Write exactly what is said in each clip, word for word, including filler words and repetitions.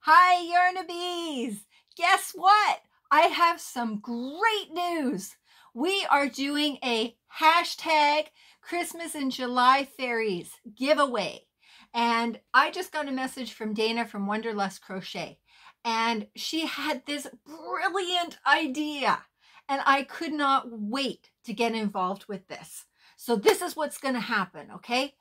Hi, Yarnabees! Guess what? I have some great news. We are doing a hashtag Christmas in July Fairies giveaway. And I just got a message from Dana from Wonderlust Crochet. And she had this brilliant idea. And I could not wait to get involved with this. So this is what's going to happen, okay?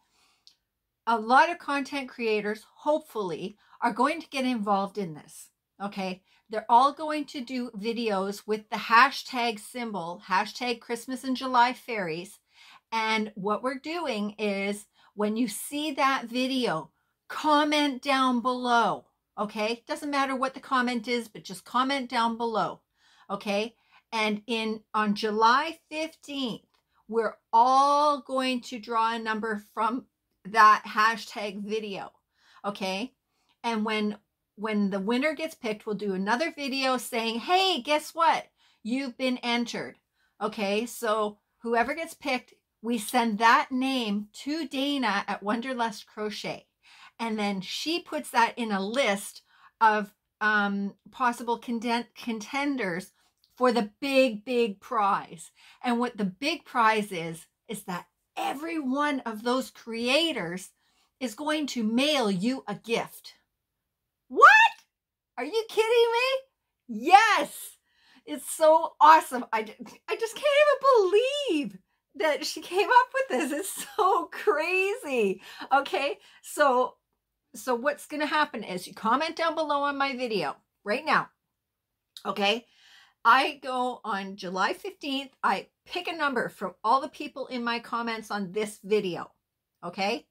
A lot of content creators, hopefully, are going to get involved in this, okay? They're all going to do videos with the hashtag symbol, hashtag Christmas in July Fairies. And what we're doing is when you see that video, comment down below, okay? Doesn't matter what the comment is, but just comment down below, okay? And in on July fifteenth, we're all going to draw a number from that hashtag video, okay? And when when the winner gets picked, we'll do another video saying, hey, guess what? You've been entered, okay? So whoever gets picked, we send that name to Dana at Wonderlust Crochet. And then she puts that in a list of um, possible contenders for the big, big prize. And what the big prize is, is that every one of those creators is going to mail you a gift. What? Are you kidding me? Yes. It's so awesome. I, I just can't even believe that she came up with this. It's so crazy. Okay. So, so what's going to happen is you comment down below on my video right now. Okay. I go on July fifteenth. I pick a number from all the people in my comments on this video. Okay.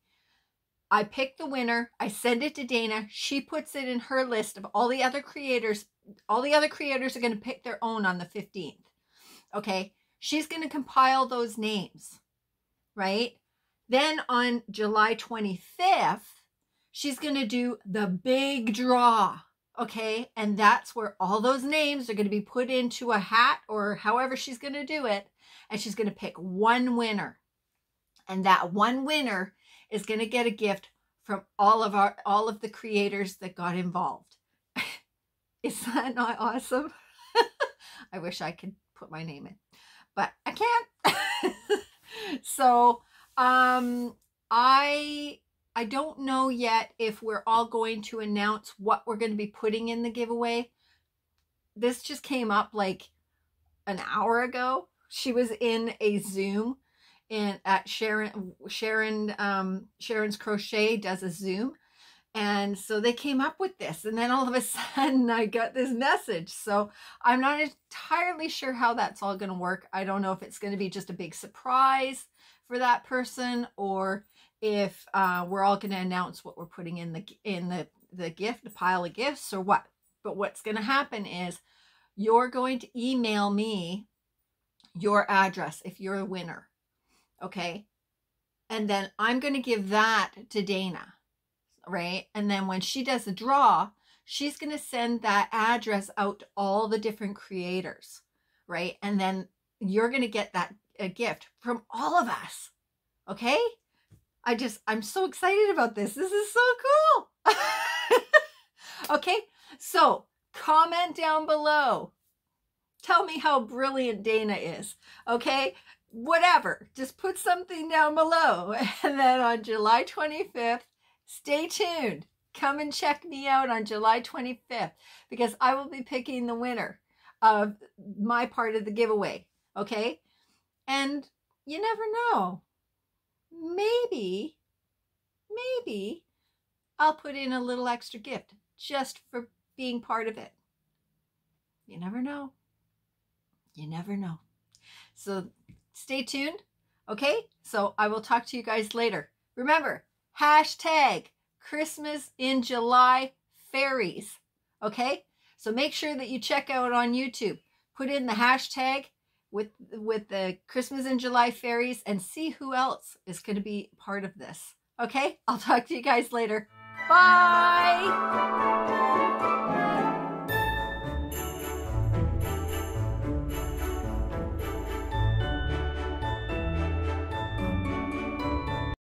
I pick the winner. I send it to Dana. She puts it in her list of all the other creators. All the other creators are going to pick their own on the fifteenth. Okay. She's going to compile those names. Right. Then on July twenty-fifth, she's going to do the big draw. Okay, and that's where all those names are going to be put into a hat or however she's going to do it. And she's going to pick one winner. And that one winner is going to get a gift from all of our all of the creators that got involved. Is that not awesome? I wish I could put my name in, but I can't. So um, I... I don't know yet if we're all going to announce what we're going to be putting in the giveaway. This just came up like an hour ago. She was in a Zoom in at Sharon Sharon um, Sharon's Crochet does a Zoom, and so they came up with this. And then all of a sudden, I got this message. So I'm not entirely sure how that's all going to work. I don't know if it's going to be just a big surprise for that person, or if uh, we're all going to announce what we're putting in the in the the gift, the pile of gifts, or what. But what's going to happen is you're going to email me your address if you're a winner, okay? And then I'm going to give that to Dana, right? And then when she does the draw, she's going to send that address out to all the different creators, right? And then you're going to get that a gift from all of us, okay? I just, I'm so excited about this. This is so cool. Okay, so comment down below. Tell me how brilliant Dana is, okay? Whatever, just put something down below. And then on July twenty-fifth, stay tuned. Come and check me out on July twenty-fifth, because I will be picking the winner of my part of the giveaway, okay? And you never know. Maybe, maybe I'll put in a little extra gift just for being part of it. You never know. You never know. So stay tuned. Okay. So I will talk to you guys later. Remember, hashtag Christmas in July Fairies. Okay. So make sure that you check out on YouTube. Put in the hashtag with with the Christmas in July Fairies and see who else is going to be part of this. Okay, I'll talk to you guys later. Bye.